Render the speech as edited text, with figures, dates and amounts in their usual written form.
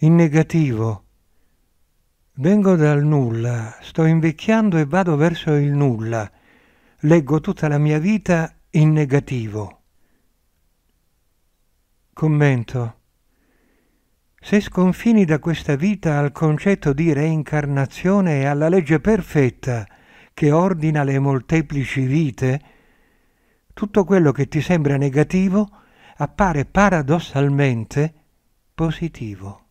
in negativo. Vengo dal nulla, sto invecchiando e vado verso il nulla. Leggo tutta la mia vita in negativo. Commento. Se sconfini da questa vita al concetto di reincarnazione e alla legge perfetta che ordina le molteplici vite, tutto quello che ti sembra negativo appare paradossalmente positivo.